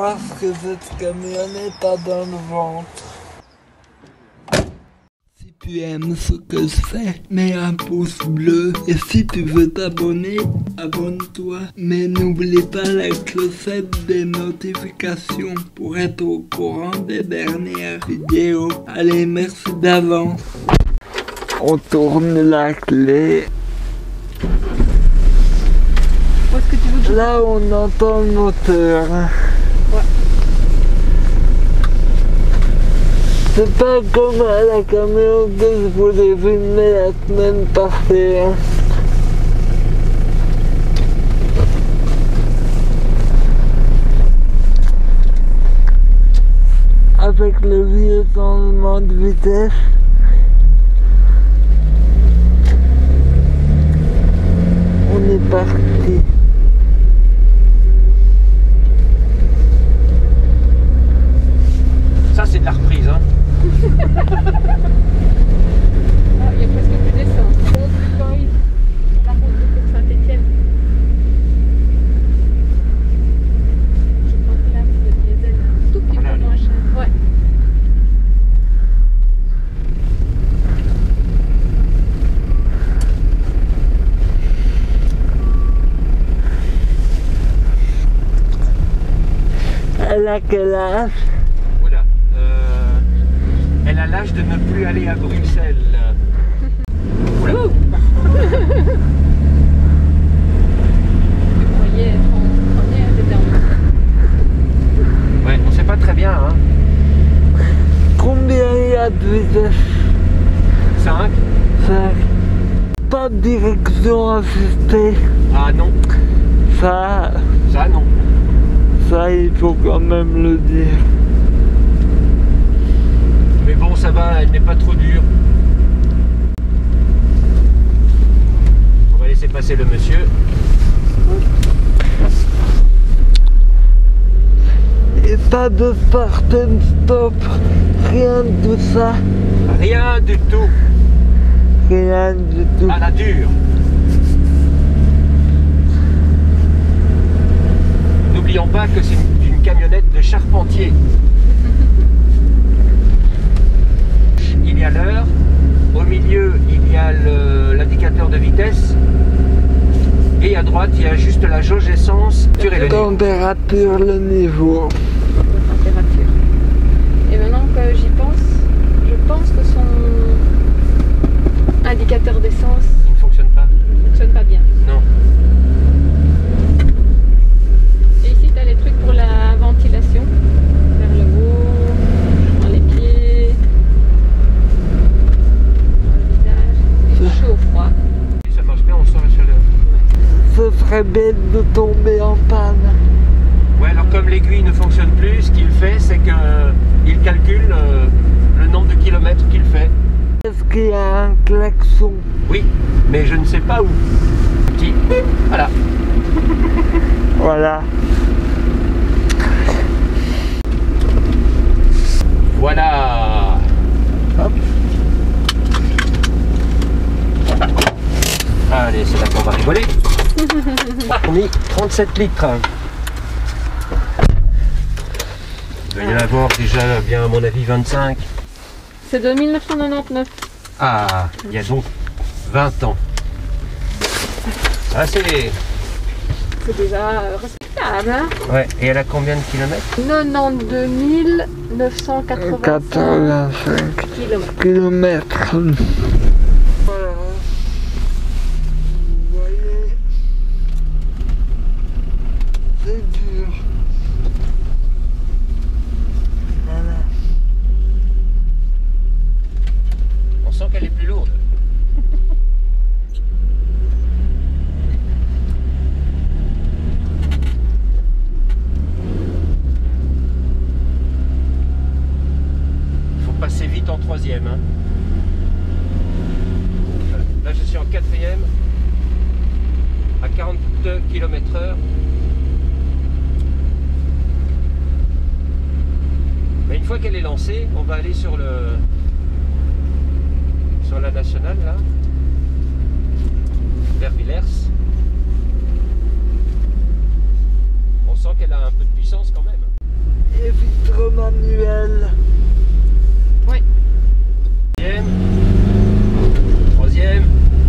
parce que cette camionnette a dans le ventre. Si tu aimes ce que je fais, mets un pouce bleu. Et si tu veux t'abonner, abonne-toi. Mais n'oublie pas la clochette des notifications pour être au courant des dernières vidéos. Allez, merci d'avance. On tourne la clé. Où est-ce que tu veux que Là, on entend le moteur. Ouais. C'est pas comme à la camion que je voulais filmer la semaine passée. Avec le vieux changement de vitesse. On est parti. Ça c'est de la reprise hein. Ah, il y a presque plus d'essence. On plus quand il sur la route de Saint-Étienne. Je crois que là, le diesel est un tout petit peu moins cher. Ouais. Elle a quel âge? Voilà. Elle a l'âge de ne plus aller à Bruxelles. Oula. Vous voyez, on est à des derniers. Ouais, on sait pas très bien hein. Combien il y a de vitesse? 5. 5. Pas de direction assistée. Ah non. Ça, Ça non. il faut quand même le dire. Mais bon ça va, elle n'est pas trop dure. On va laisser passer le monsieur. Et pas de start and stop. Rien de ça. Rien du tout. Rien du tout. À la dure. N'oublions pas que c'est une camionnette de charpentier. Il y a l'heure, au milieu il y a l'indicateur de vitesse et à droite il y a juste la jauge essence et le niveau. Température, le niveau. De température. Et maintenant que j'y pense, je pense que son indicateur d'essence Il ne fonctionne pas. ne fonctionne pas bien. Non. Et ici, tu as les trucs pour la ventilation. Vers le haut, dans les pieds, dans le visage. C'est chaud ou froid. Si ça marche bien, on sent la chaleur. Ce serait bête de tomber en panne. Ouais, alors comme l'aiguille ne fonctionne plus, ce qu'il fait c'est qu'il calcule le nombre de kilomètres qu'il fait. Est-ce qu'il y a un klaxon? Oui, mais je ne sais pas où. Petit. Voilà. Voilà. Voilà. Hop. Allez, c'est là qu'on va rigoler. On a mis 37 litres. Il doit y en avoir déjà bien à mon avis 25. C'est de 1999. Ah, il y a donc 20 ans. Ah, c'est... C'est déjà respectable, hein? Ouais, et elle a combien de kilomètres? 92 985 85 km. kilomètres. Voilà. Vous voyez, c'est dur. Voilà. On sent qu'elle est plus lourde. Faut passer vite en troisième. Hein. Là je suis en quatrième à 42 km/h. Mais une fois qu'elle est lancée, on va aller sur la nationale là, vers Villers. On sent qu'elle a un peu de puissance quand même. seul. Oui. Deuxième. Troisième.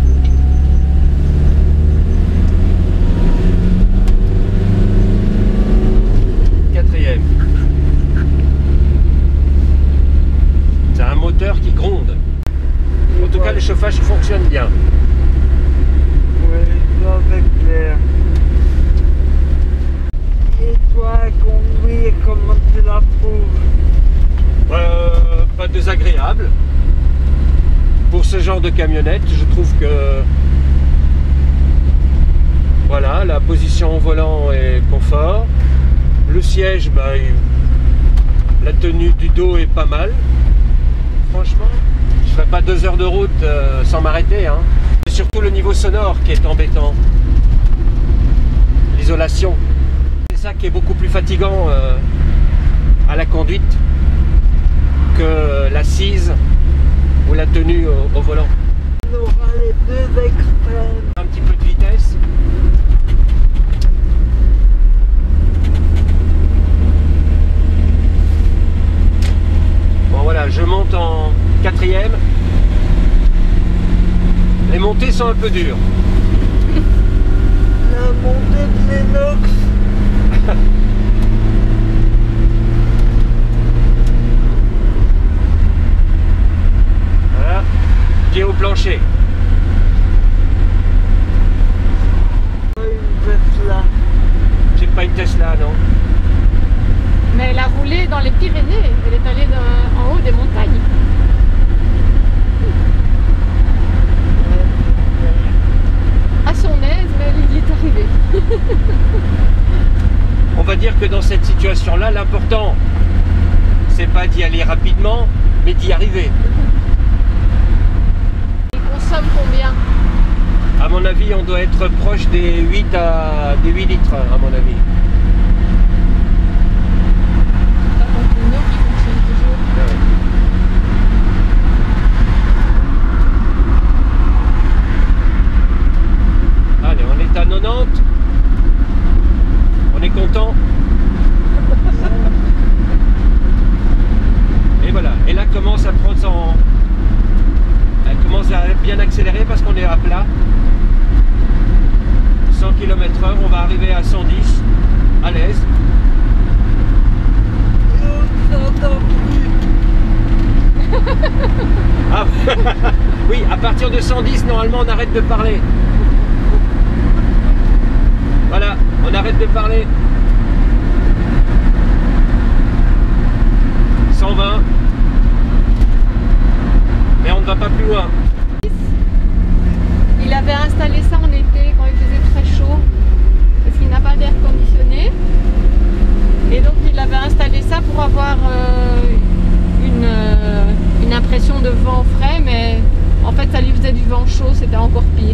Quatrième. C'est un moteur qui gronde. En tout cas, le chauffage fonctionne bien. Oui, ça c'est clair. Et toi, à conduire, comment tu la trouves? Pas désagréable. Pour ce genre de camionnette, je trouve que voilà, la position au volant est confort. Le siège, la tenue du dos est pas mal. Franchement, je ferai pas 2 heures de route sans m'arrêter. Hein. C'est surtout le niveau sonore qui est embêtant. L'isolation. C'est ça qui est beaucoup plus fatigant à la conduite que l'assise ou la tenue au volant. On aura les deux extrêmes. Un petit peu de vitesse. Bon voilà, je monte en quatrième. Les montées sont un peu dures. La montée de l'Enox. Voilà, pied au plancher. Une Tesla. C'est pas une Tesla, non? Mais elle a roulé dans les Pyrénées. Elle est allée en haut des montagnes. À son aise, mais elle y est arrivée. On va dire que dans cette situation-là, l'important, c'est pas d'y aller rapidement, mais d'y arriver. Il consomme combien? À mon avis, on doit être proche des 8 litres, à mon avis. Par contre, une eau qui fonctionne toujours. Allez, on est à 90. On est content. Et voilà. Et là commence à prendre son... Elle commence à bien accélérer parce qu'on est à plat. 100 km/h, on va arriver à 110 à l'aise. Et on s'entend plus. Ah, oui, à partir de 110, normalement, on arrête de parler. Voilà, on arrête de parler. 120. Mais on ne va pas plus loin. Il avait installé ça en été quand il faisait très chaud parce qu'il n'a pas d'air conditionné et donc il avait installé ça pour avoir une impression de vent frais, mais en fait ça lui faisait du vent chaud, c'était encore pire.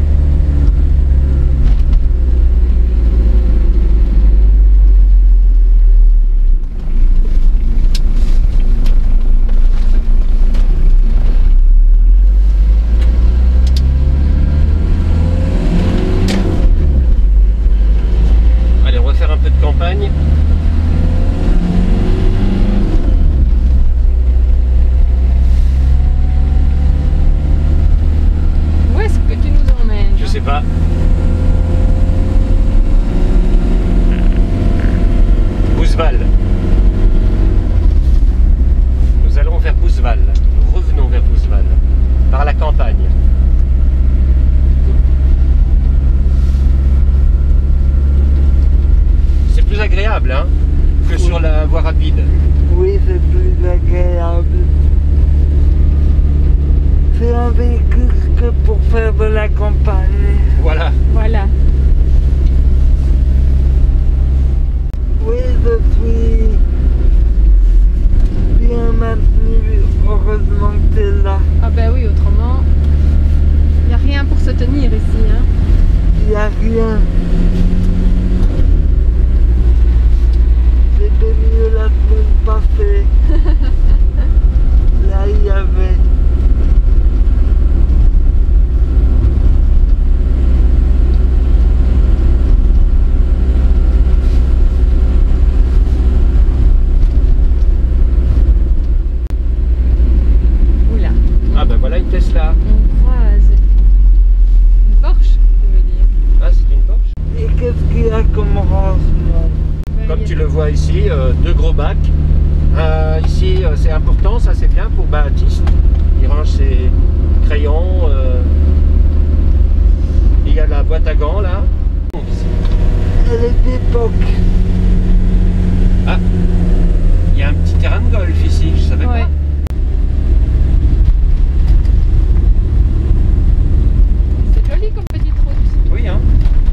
Campagne. Où est-ce que tu nous emmènes? Je sais pas. Bouzeval. Nous allons vers Bouzeval. Nous revenons vers Bouzeval. Par la campagne. Plus agréable hein, que sur la voie rapide. Oui, c'est plus agréable. C'est un véhicule que pour faire de la campagne. Voilà. Voilà. Oui, je suis bien maintenu. Heureusement que tu es là. Ah ben oui, autrement, il n'y a rien pour se tenir ici. Hein. Il n'y a rien. C'était mieux la semaine passée. Là, il y avait. tu le vois ici, 2 gros bacs. Ici, c'est important, ça c'est bien pour Baptiste. Il range ses crayons. Il y a la boîte à gants là. Elle est d'époque. Ah, il y a un petit terrain de golf ici, je savais pas. C'est joli comme petite route. Oui, hein.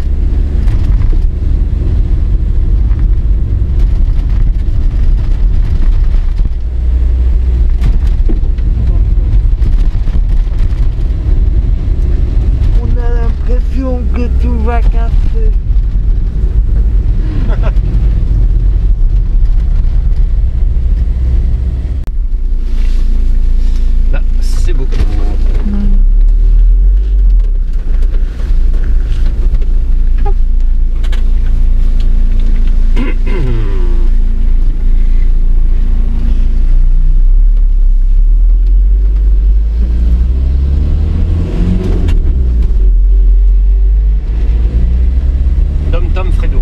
On a l'impression que tout va casser. Là, c'est beau. Tom Fredo.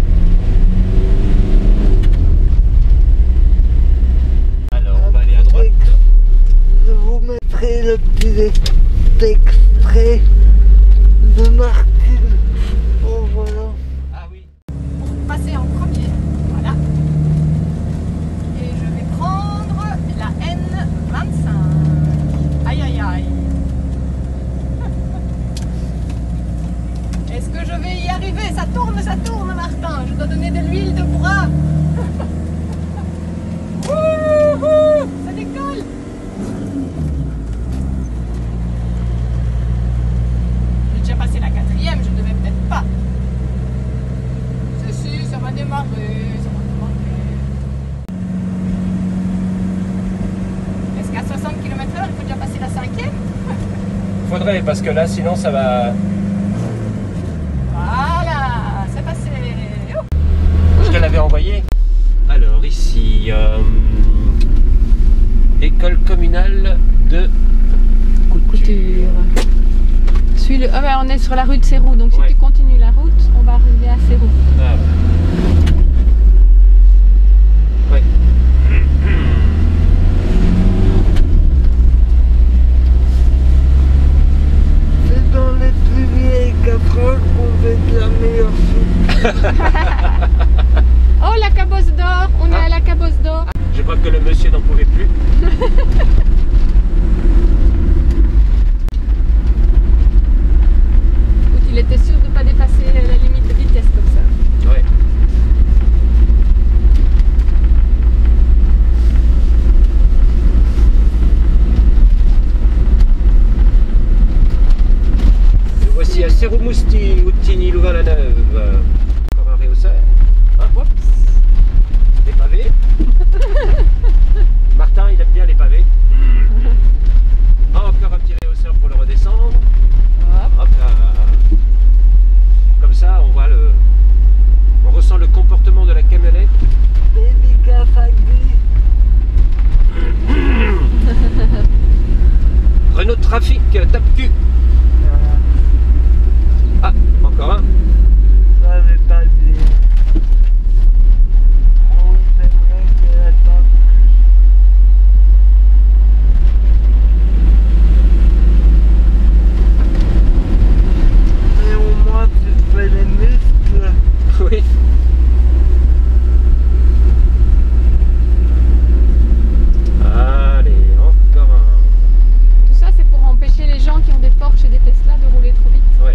Alors, on va aller à droite. Je vous mettrai le petit extrait de Martine au volant. Ah oui. Pour passer en premier. Voilà. Et je vais prendre la N25. Aïe aïe aïe. Est-ce que je vais y arriver? Ça tourne, Martin. Je dois donner de l'huile de bras. Wouhou, ça décolle. J'ai déjà passé la 4e, je ne devais peut-être pas. Si, ça va démarrer, Est-ce qu'à 60 km/h, il faut déjà passer la 5e? Faudrait, parce que là, sinon, ça va... Voilà, c'est passé. Je te l'avais envoyé. Alors, ici, école communale de Couture. Suis-le. Ah ben, on est sur la rue de Céroux, donc Ouais. si tu continues la route, on va arriver à Céroux. Ah, ouais. C'est dans les plus vieilles casseroles qu'on fait de la meilleure soupe. Oh, la cabosse d'or. On est à la cabosse d'or. Je crois que le monsieur n'en pouvait plus. Il était sûr de ne pas dépasser la limite de vitesse comme ça. Ouais. Nous voici à Céroux-Mousti, Outigny, Louvain-la-Neuve. Encore un réhausseur. Ah, oups. Les pavés. Martin, il aime bien les pavés. Encore un petit réhausseur pour le redescendre. Hop là. Comme ça, on ressent le comportement de la camionnette. Dédicace à Guy. Renault Trafic, tape-cul. Ah, encore un. Ça veut pas le dire. Oh, c'est vrai qu'elle attend. Mais au moins tu fais les muscles. Oui. Allez, encore un. Tout ça, c'est pour empêcher les gens qui ont des Porsche et des Tesla de rouler trop vite. Ouais.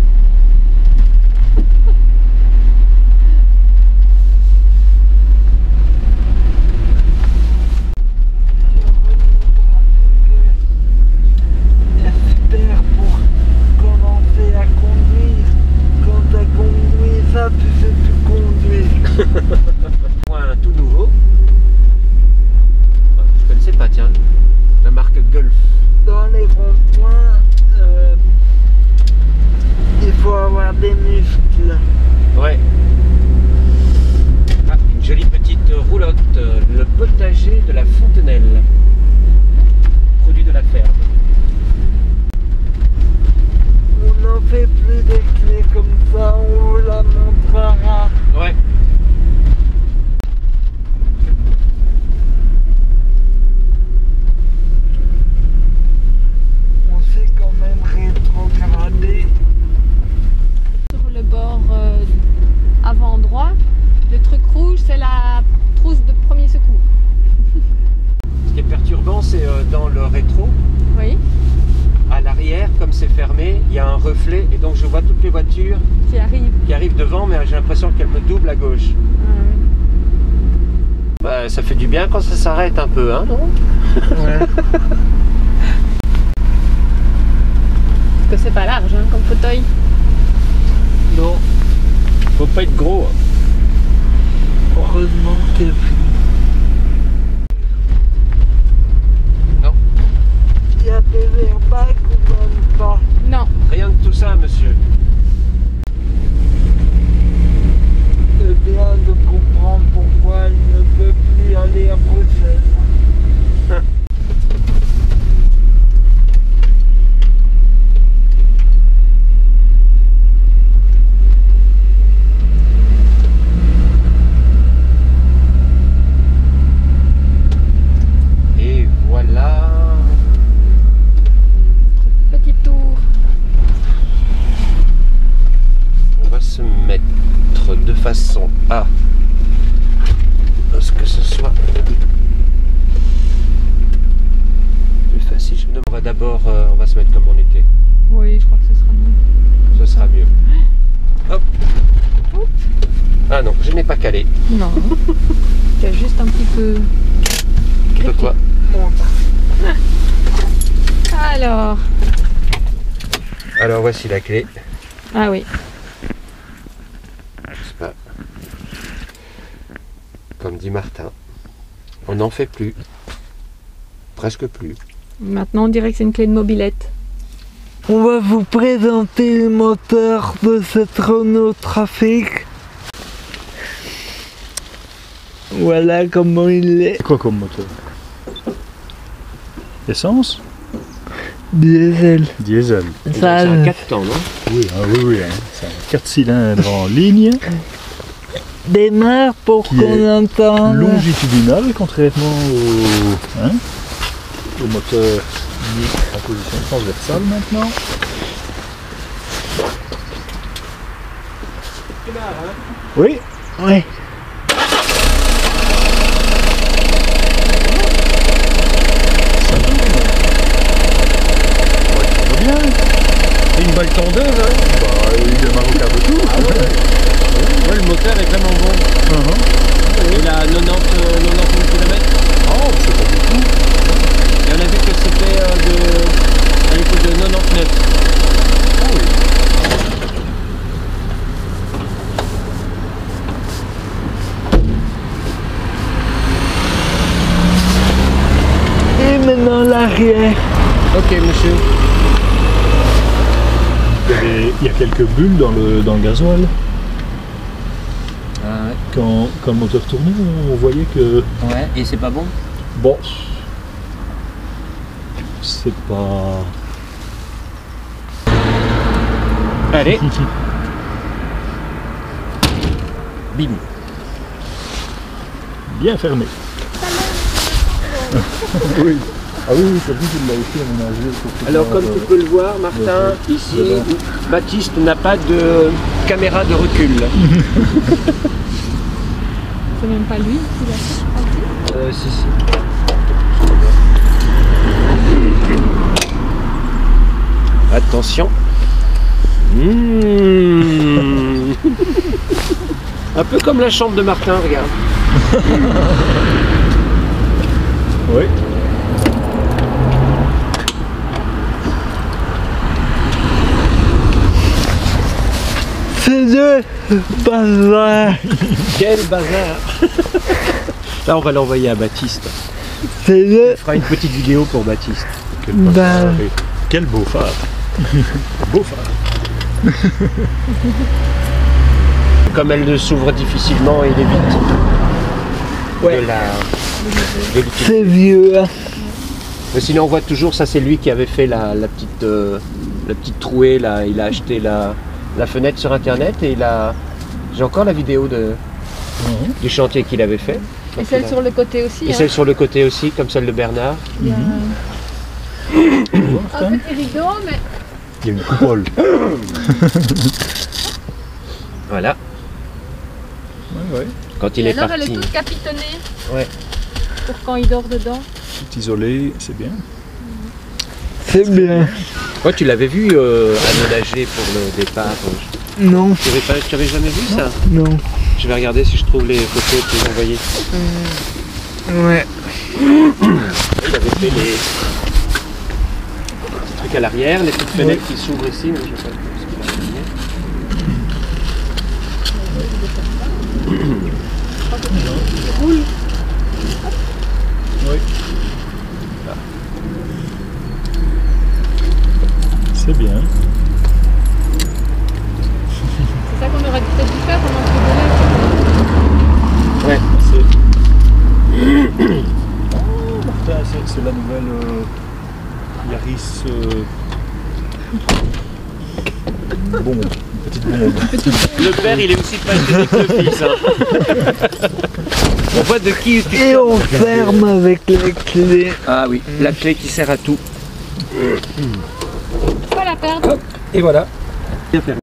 C'est super pour commencer à conduire. Quand tu as conduit ça, tu sais plus conduire. Point tout nouveau. Ah, je connaissais pas, tiens, la marque Golf. Dans les ronds-points, il faut avoir des muscles. Ouais. Ah, une jolie petite roulotte, le potager de la Fontenelle. Produit de la ferme. On n'en fait plus des clés comme ça, on vous la montrera. Ouais. rétro, Oui, à l'arrière, comme c'est fermé, il y a un reflet et donc je vois toutes les voitures qui arrive. qui arrivent devant, mais j'ai l'impression qu'elles me doublent à gauche. Bah, ça fait du bien quand ça s'arrête un peu, hein, non? Ouais. Parce que c'est pas large hein, comme fauteuil. Non, Faut pas être gros. heureusement que c'est fini. Non. Il y a des airbags ou même pas? Non. Rien de tout ça, monsieur. C'est bien de comprendre pourquoi il ne peut plus aller à Bruxelles. Et voilà. Petit tour. On va se mettre de façon à ce que ce soit plus facile. On va d'abord, on va se mettre comme on était. Oui, je crois que ce sera mieux. Ce sera mieux. Hop. Hop. Ah non, je n'ai pas calé. Non. Tu as juste un petit peu. De quoi? Alors. Alors voici la clé. Ah oui. C'est pas... Comme dit Martin, on n'en fait plus. Presque plus. Maintenant, on dirait que c'est une clé de mobilette. On va vous présenter le moteur de cette Renault Trafic. Voilà comment il est. Quoi comme moteur? Essence? Diesel. Diesel. C'est Ça, un 4 temps, non? Oui, oui. Hein. C'est un 4 cylindres en ligne, démarre pour Qui qu'on est entende. longitudinal, contrairement au moteur mis en position transversale maintenant. Oui, Ouais. ça va bien. Une bonne tondeuse, hein? Bah, il démarre au quart de tour. Ah ouais. Ouais, le moteur est vraiment bon. Il a 90 km. Oh, c'est pas beaucoup. Et on a vu que c'était à l'époque de 99. Ah oui. Et maintenant l'arrière. Ok, monsieur. Il y a quelques bulles dans le gasoil. Ah Quand le moteur tournait, on voyait que ouais, et c'est pas bon? bon, c'est pas... Allez, bim. bien fermé. Oui. Ah oui, c'est vous qui l'avez fait aménager. Alors comme tu peux le voir, Martin, ici, Baptiste n'a pas de caméra de recul. C'est même pas lui qui l'a fait. Si. Attention. Un peu comme la chambre de Martin, regarde. Oui. C'est deux bazar. Quel bazar. Là, on va l'envoyer à Baptiste. C'est deux. On fera une petite vidéo pour Baptiste. Quel, Ben. quel beau phare. Beau phare. Comme elle ne s'ouvre difficilement, il évite de la... de l'utiliser. C'est vieux. Hein. Mais sinon, on voit toujours, ça c'est lui qui avait fait la petite trouée, là. Il a acheté la fenêtre sur internet et il a... J'ai encore la vidéo du chantier qu'il avait fait. Et celle sur le côté aussi. Et celle sur le côté aussi, comme celle de Bernard. Il y a un petit rideau, mais Il y a une coupole. Voilà. Ouais. Quand il et est alors parti. elle est toute capitonnée Ouais. pour quand il dort dedans. Tout isolé, c'est bien. C'est bien. Ouais, tu l'avais vu aménagé pour le départ. Non, Tu avais jamais vu ça? non. Je vais regarder si je trouve les photos que tu as envoyées. Ouais. Il avait fait les trucs à l'arrière, les petites fenêtres qui s'ouvrent ici, mais je sais pas ce qu'il a fait. Oui. C'est bien. C'est ça qu'on aurait peut-être dû faire pendant ce Ouais, Martin, c'est la nouvelle Yaris. Bon, une petite bombe. le père, il est aussi passionné que le fils. Hein. On voit de qui tu Et on ferme avec la clé. Ah oui, la clé qui sert à tout. Pas la perdre. Et voilà. Bien fait.